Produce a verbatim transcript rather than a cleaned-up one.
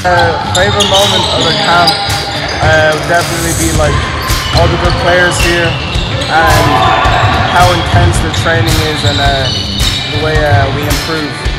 Uh, favorite moment of the camp uh, would definitely be like all the good players here and how intense the training is and uh, the way uh, we improve.